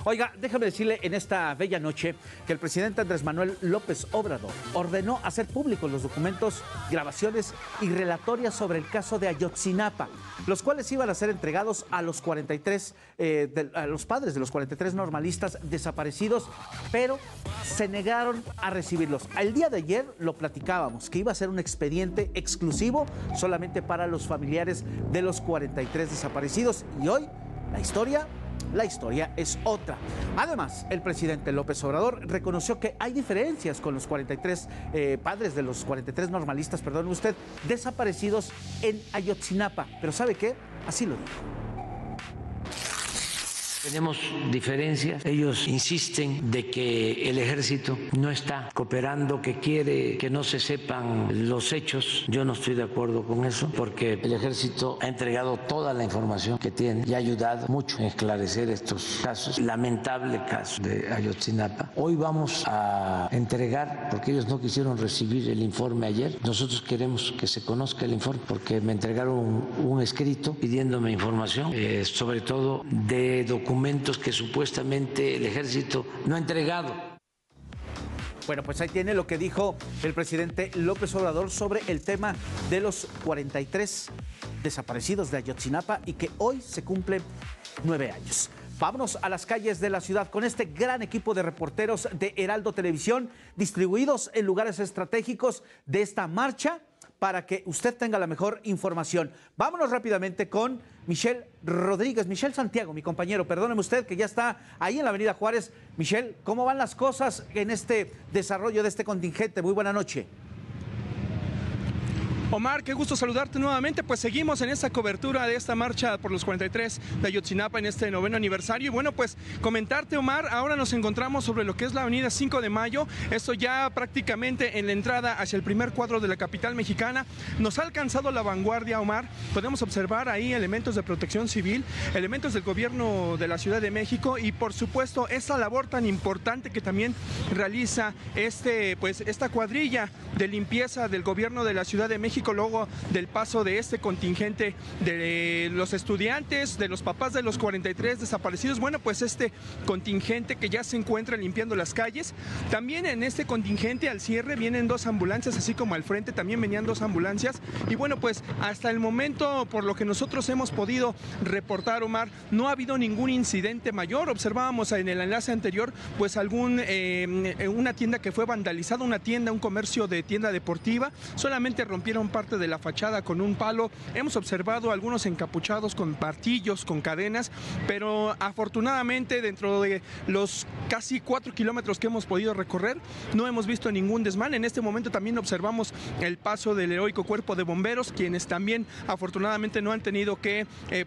Oiga, déjame decirle en esta bella noche que el presidente Andrés Manuel López Obrador ordenó hacer públicos los documentos, grabaciones y relatorias sobre el caso de Ayotzinapa, los cuales iban a ser entregados a los 43, a los padres de los 43 normalistas desaparecidos, pero se negaron a recibirlos. El día de ayer lo platicábamos, que iba a ser un expediente exclusivo solamente para los familiares de los 43 desaparecidos, y hoy la historia es otra. Además, el presidente López Obrador reconoció que hay diferencias con los 43 padres de los 43 normalistas, perdone usted, desaparecidos en Ayotzinapa. Pero ¿sabe qué? Así lo dijo. Tenemos diferencias. Ellos insisten de que el ejército no está cooperando, que quiere que no se sepan los hechos. Yo no estoy de acuerdo con eso, porque el ejército ha entregado toda la información que tiene y ha ayudado mucho en esclarecer estos casos. Lamentable caso de Ayotzinapa. Hoy vamos a entregar, porque ellos no quisieron recibir el informe ayer. Nosotros queremos que se conozca el informe, porque me entregaron un escrito pidiéndome información, sobre todo de documentos que supuestamente el ejército no ha entregado. Bueno, pues ahí tiene lo que dijo el presidente López Obrador sobre el tema de los 43 desaparecidos de Ayotzinapa y que hoy se cumplen 9 años. Vámonos a las calles de la ciudad con este gran equipo de reporteros de Heraldo Televisión, distribuidos en lugares estratégicos de esta marcha, para que usted tenga la mejor información. Vámonos rápidamente con Michelle Rodríguez, Michelle Santiago, mi compañero, perdóneme usted que ya está ahí en la Avenida Juárez. Michelle, ¿cómo van las cosas en este desarrollo de este contingente? Muy buena noche. Omar, qué gusto saludarte nuevamente. Pues seguimos en esta cobertura de esta marcha por los 43 de Ayotzinapa en este 9º aniversario. Y bueno, pues comentarte, Omar, ahora nos encontramos sobre lo que es la avenida 5 de Mayo. Esto ya prácticamente en la entrada hacia el primer cuadro de la capital mexicana. Nos ha alcanzado la vanguardia, Omar. Podemos observar ahí elementos de protección civil, elementos del gobierno de la Ciudad de México y por supuesto esta labor tan importante que también realiza esta cuadrilla de limpieza del gobierno de la Ciudad de México, luego del paso de este contingente de los estudiantes, de los papás de los 43 desaparecidos. Bueno, pues este contingente que ya se encuentra limpiando las calles. También en este contingente al cierre vienen 2 ambulancias, así como al frente también venían 2 ambulancias. Y bueno, pues hasta el momento, por lo que nosotros hemos podido reportar, Omar, no ha habido ningún incidente mayor. Observábamos en el enlace anterior, pues una tienda que fue vandalizada, un comercio de tienda deportiva. Solamente rompieron parte de la fachada con un palo. Hemos observado algunos encapuchados con martillos, con cadenas, pero afortunadamente dentro de los casi 4 kilómetros que hemos podido recorrer no hemos visto ningún desmán. En este momento también observamos el paso del heroico cuerpo de bomberos, quienes también afortunadamente no han tenido que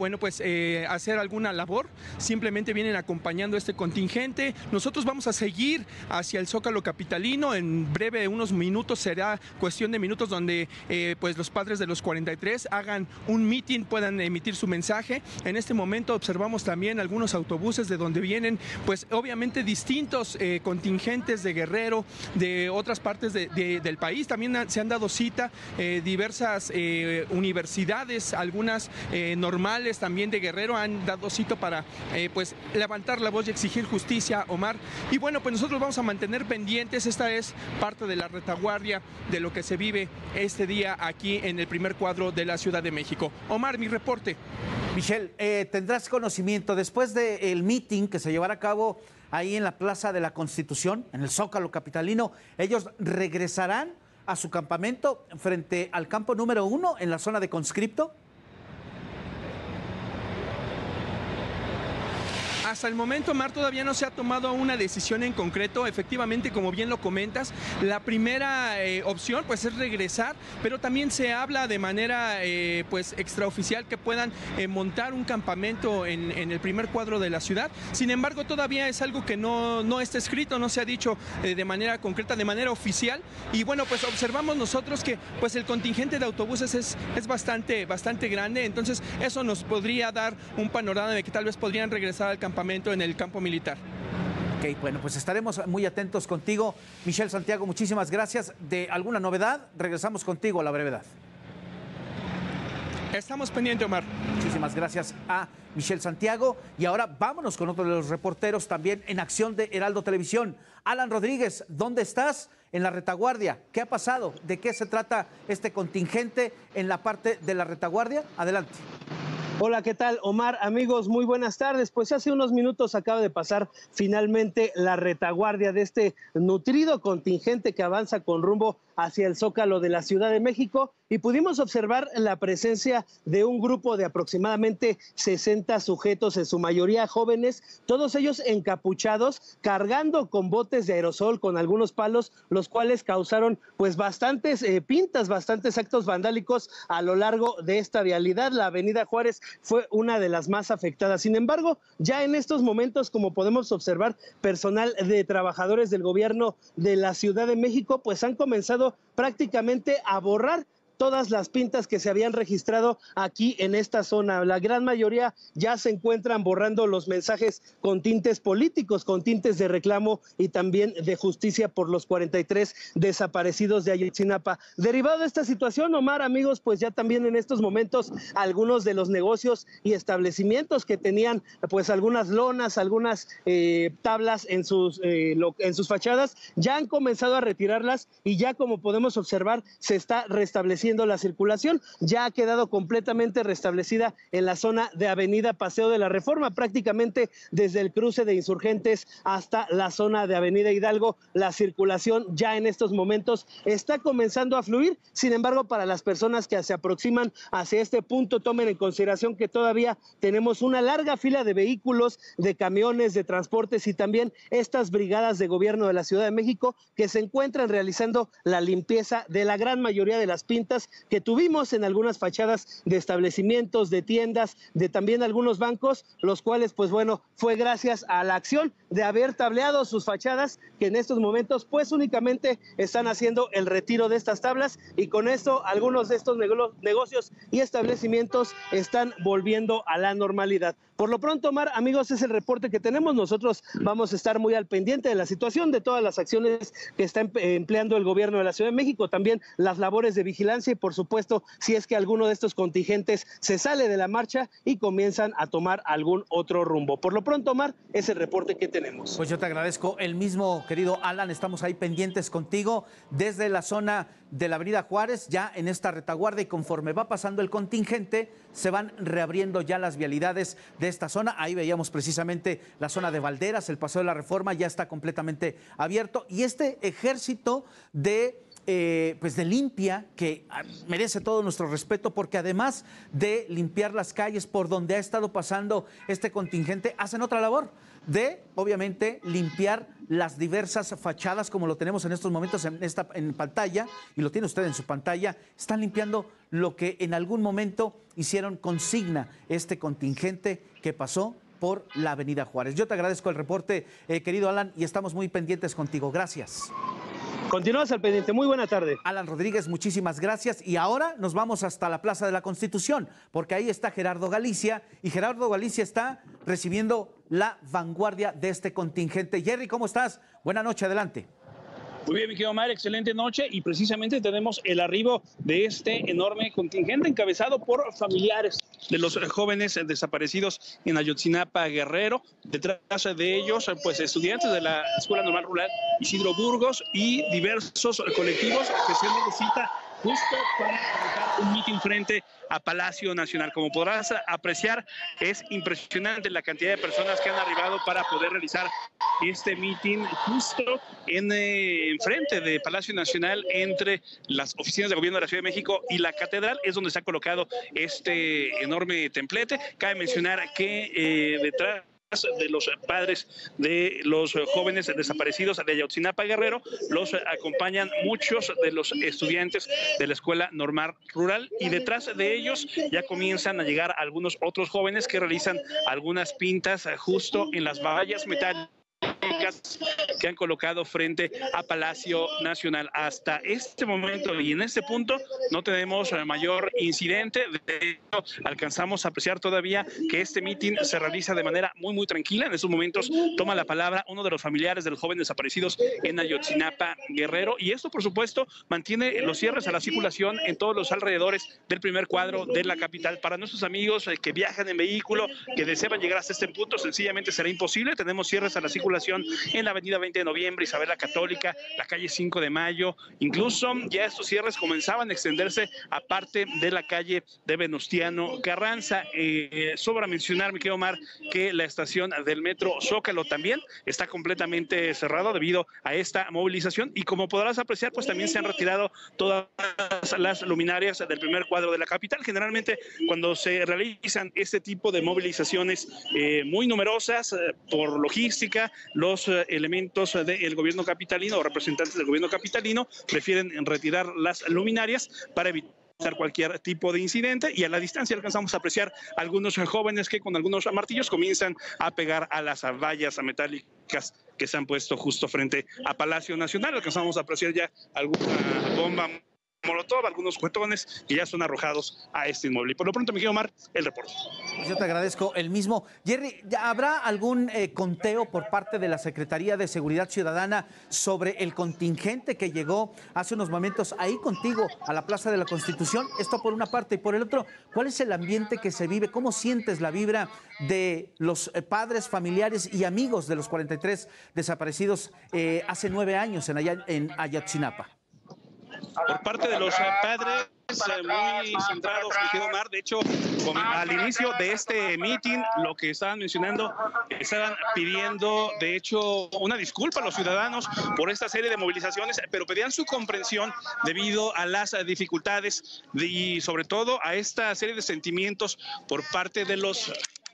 hacer alguna labor, simplemente vienen acompañando este contingente. Nosotros vamos a seguir hacia el Zócalo capitalino. En breve, unos minutos, será cuestión de minutos donde pues los padres de los 43 hagan un mitin, puedan emitir su mensaje. En este momento observamos también algunos autobuses de donde vienen, pues obviamente distintos contingentes de Guerrero, de otras partes del país. También se han dado cita diversas universidades, algunas normales también de Guerrero han dado cita para pues levantar la voz y exigir justicia, Omar. Y bueno, pues nosotros vamos a mantener pendientes. Esta es parte de la retaguardia de lo que se vive este día aquí en el primer cuadro de la Ciudad de México. Omar, mi reporte. Michelle, tendrás conocimiento, después del meeting que se llevará a cabo ahí en la Plaza de la Constitución, en el Zócalo capitalino, ellos regresarán a su campamento frente al campo número 1 en la zona de conscripto. Hasta el momento, Mar, todavía no se ha tomado una decisión en concreto. Efectivamente, como bien lo comentas, la primera opción pues es regresar, pero también se habla de manera pues extraoficial que puedan montar un campamento en el primer cuadro de la ciudad. Sin embargo, todavía es algo que no está escrito, no se ha dicho de manera concreta, de manera oficial. Y bueno, pues observamos nosotros que pues el contingente de autobuses es bastante grande, entonces eso nos podría dar un panorama de que tal vez podrían regresar al campamento en el campo militar. Ok, bueno, pues estaremos muy atentos contigo. Michelle Santiago, muchísimas gracias. ¿De alguna novedad? Regresamos contigo a la brevedad. Estamos pendientes, Omar. Muchísimas gracias a Michelle Santiago. Y ahora vámonos con otro de los reporteros también en acción de Heraldo Televisión. Alan Rodríguez, ¿dónde estás? En la retaguardia. ¿Qué ha pasado? ¿De qué se trata este contingente en la parte de la retaguardia? Adelante. Hola, ¿qué tal, Omar? Amigos, muy buenas tardes. Pues hace unos minutos acaba de pasar finalmente la retaguardia de este nutrido contingente que avanza con rumbo hacia el Zócalo de la Ciudad de México y pudimos observar la presencia de un grupo de aproximadamente 60 sujetos, en su mayoría jóvenes, todos ellos encapuchados, cargando con botes de aerosol, con algunos palos, los cuales causaron pues bastantes pintas, bastantes actos vandálicos a lo largo de esta vialidad. La avenida Juárez fue una de las más afectadas. Sin embargo, ya en estos momentos, como podemos observar, personal de trabajadores del gobierno de la Ciudad de México pues han comenzado prácticamente a borrar todas las pintas que se habían registrado aquí en esta zona. La gran mayoría ya se encuentran borrando los mensajes con tintes políticos, con tintes de reclamo y también de justicia por los 43 desaparecidos de Ayotzinapa. Derivado de esta situación, Omar, amigos, pues ya también en estos momentos algunos de los negocios y establecimientos que tenían pues algunas lonas, algunas tablas en sus fachadas, ya han comenzado a retirarlas y ya, como podemos observar, se está restableciendo la circulación. Ya ha quedado completamente restablecida en la zona de Avenida Paseo de la Reforma, prácticamente desde el cruce de Insurgentes hasta la zona de Avenida Hidalgo. La circulación ya en estos momentos está comenzando a fluir. Sin embargo, para las personas que se aproximan hacia este punto, tomen en consideración que todavía tenemos una larga fila de vehículos, de camiones, de transportes y también estas brigadas de gobierno de la Ciudad de México que se encuentran realizando la limpieza de la gran mayoría de las pintas que tuvimos en algunas fachadas de establecimientos, de tiendas, de también algunos bancos, los cuales pues bueno, fue gracias a la acción de haber tableado sus fachadas que en estos momentos pues únicamente están haciendo el retiro de estas tablas y con esto algunos de estos negocios y establecimientos están volviendo a la normalidad. Por lo pronto, Omar, amigos, es el reporte que tenemos. Nosotros vamos a estar muy al pendiente de la situación, de todas las acciones que está empleando el gobierno de la Ciudad de México, también las labores de vigilancia y, por supuesto, si es que alguno de estos contingentes se sale de la marcha y comienzan a tomar algún otro rumbo. Por lo pronto, Omar, es el reporte que tenemos. Pues yo te agradezco el mismo, querido Alan. Estamos ahí pendientes contigo desde la zona de la Avenida Juárez, ya en esta retaguardia, y conforme va pasando el contingente, se van reabriendo ya las vialidades de esta zona. Ahí veíamos precisamente la zona de Valderas, el Paseo de la Reforma ya está completamente abierto, y este ejército de limpia que merece todo nuestro respeto, porque además de limpiar las calles por donde ha estado pasando este contingente, hacen otra labor de, obviamente, limpiar las diversas fachadas, como lo tenemos en estos momentos en pantalla, y lo tiene usted en su pantalla. Están limpiando lo que en algún momento hicieron consigna este contingente que pasó por la Avenida Juárez. Yo te agradezco el reporte, querido Alan, y estamos muy pendientes contigo. Gracias. Continúas al pendiente. Muy buena tarde. Alan Rodríguez, muchísimas gracias. Y ahora nos vamos hasta la Plaza de la Constitución, porque ahí está Gerardo Galicia, y Gerardo Galicia está recibiendo la vanguardia de este contingente. Jerry, ¿cómo estás? Buenas noches, adelante. Muy bien, mi querido Omar, excelente noche, y precisamente tenemos el arribo de este enorme contingente encabezado por familiares de los jóvenes desaparecidos en Ayotzinapa, Guerrero. Detrás de ellos, pues estudiantes de la Escuela Normal Rural Isidro Burgos y diversos colectivos que se necesita justo para realizar un mitin frente a Palacio Nacional. Como podrás apreciar, es impresionante la cantidad de personas que han arribado para poder realizar este mitin justo en frente de Palacio Nacional, entre las oficinas de gobierno de la Ciudad de México y la Catedral. Es donde se ha colocado este enorme templete. Cabe mencionar que detrás de los padres de los jóvenes desaparecidos de Ayotzinapa, Guerrero, los acompañan muchos de los estudiantes de la Escuela Normal Rural, y detrás de ellos ya comienzan a llegar algunos otros jóvenes que realizan algunas pintas justo en las vallas metálicas pirotécnicas que han colocado frente a Palacio Nacional. Hasta este momento y en este punto no tenemos mayor incidente. De hecho, alcanzamos a apreciar todavía que este mitin se realiza de manera muy tranquila. En estos momentos toma la palabra uno de los familiares de los jóvenes desaparecidos en Ayotzinapa, Guerrero, y esto por supuesto mantiene los cierres a la circulación en todos los alrededores del primer cuadro de la capital. Para nuestros amigos que viajan en vehículo, que desean llegar hasta este punto, sencillamente será imposible. Tenemos cierres a la circulación en la avenida 20 de noviembre, Isabel la Católica, la calle 5 de Mayo. Incluso ya estos cierres comenzaban a extenderse a parte de la calle de Venustiano Carranza. Sobra mencionar, mi querido Omar, que la estación del metro Zócalo también está completamente cerrado debido a esta movilización, y como podrás apreciar, pues también se han retirado todas las luminarias del primer cuadro de la capital. Generalmente cuando se realizan este tipo de movilizaciones muy numerosas por logística, los elementos del gobierno capitalino o representantes del gobierno capitalino prefieren retirar las luminarias para evitar cualquier tipo de incidente, y a la distancia alcanzamos a apreciar algunos jóvenes que con algunos martillos comienzan a pegar a las vallas metálicas que se han puesto justo frente a Palacio Nacional. Alcanzamos a apreciar ya alguna bomba molotov, algunos juguetones que ya son arrojados a este inmueble. Y por lo pronto, mi querido Omar, el reporte. Yo te agradezco el mismo. Jerry, ¿habrá algún conteo por parte de la Secretaría de Seguridad Ciudadana sobre el contingente que llegó hace unos momentos ahí contigo a la Plaza de la Constitución? Esto por una parte. Y por el otro, ¿cuál es el ambiente que se vive? ¿Cómo sientes la vibra de los padres, familiares y amigos de los 43 desaparecidos hace 9 años en Ayotzinapa? Por parte de los padres, muy centrados, mi querido Omar. De hecho, al inicio de este meeting, lo que estaban mencionando, estaban pidiendo, de hecho, una disculpa a los ciudadanos por esta serie de movilizaciones, pero pedían su comprensión debido a las dificultades y sobre todo a esta serie de sentimientos por parte de los...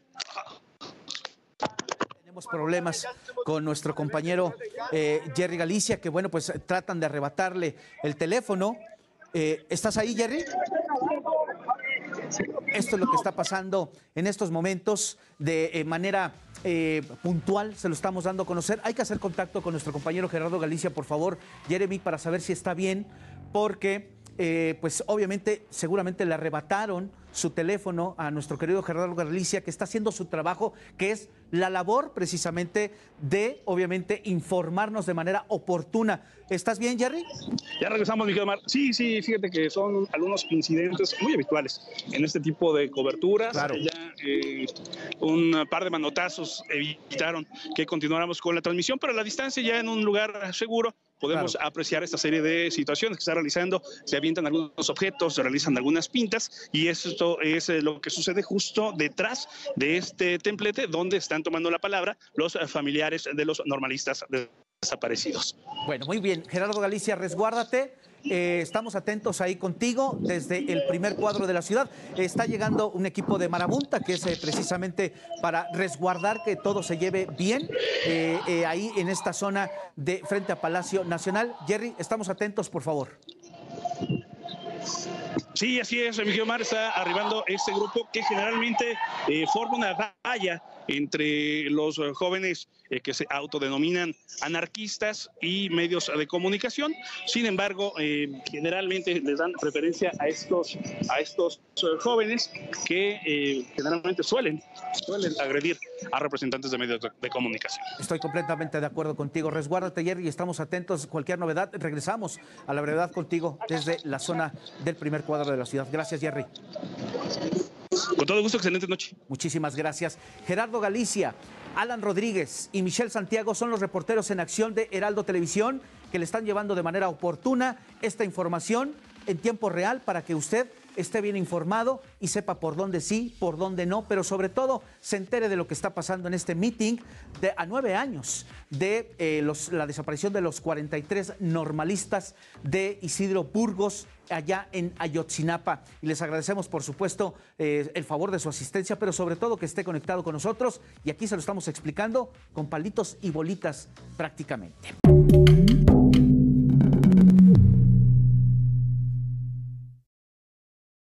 Tenemos problemas con nuestro compañero Jerry Galicia, que bueno, pues tratan de arrebatarle el teléfono. ¿Estás ahí, Jerry? Esto es lo que está pasando en estos momentos de manera puntual, se lo estamos dando a conocer. Hay que hacer contacto con nuestro compañero Gerardo Galicia, por favor, Jeremy, para saber si está bien, porque pues obviamente seguramente le arrebataron su teléfono a nuestro querido Gerardo Galicia, que está haciendo su trabajo, que es la labor precisamente de, obviamente, informarnos de manera oportuna. ¿Estás bien, Jerry? Ya regresamos, mi querido Omar. Sí, fíjate que son algunos incidentes muy habituales en este tipo de coberturas. Claro. Ya un par de manotazos evitaron que continuáramos con la transmisión, pero a la distancia, ya en un lugar seguro, podemos apreciar esta serie de situaciones que se está realizando. Se avientan algunos objetos, se realizan algunas pintas, y esto es lo que sucede justo detrás de este templete donde están tomando la palabra los familiares de los normalistas desaparecidos. Bueno, muy bien. Gerardo Galicia, resguárdate. Estamos atentos ahí contigo desde el primer cuadro de la ciudad. Está llegando un equipo de marabunta que es precisamente para resguardar que todo se lleve bien ahí en esta zona de frente a Palacio Nacional. Jerry, estamos atentos, por favor. Sí, así es, mi querido Omar, está arribando este grupo que generalmente forma una valla entre los jóvenes que se autodenominan anarquistas y medios de comunicación. Sin embargo, generalmente les dan preferencia a estos jóvenes que generalmente suelen agredir a representantes de medios de comunicación. Estoy completamente de acuerdo contigo. Resguárdate, Jerry, y estamos atentos. Cualquier novedad, regresamos a la brevedad contigo desde la zona del primer cuadro de la ciudad. Gracias, Jerry. Con todo gusto, excelente noche. Muchísimas gracias. Gerardo Galicia, Alan Rodríguez y Michelle Santiago son los reporteros en acción de Heraldo Televisión que le están llevando de manera oportuna esta información en tiempo real para que usted esté bien informado y sepa por dónde sí, por dónde no, pero sobre todo se entere de lo que está pasando en este meeting a 9 años de la desaparición de los 43 normalistas de Isidro Burgos allá en Ayotzinapa. Y les agradecemos, por supuesto, el favor de su asistencia, pero sobre todo que esté conectado con nosotros. Y aquí se lo estamos explicando con palitos y bolitas prácticamente.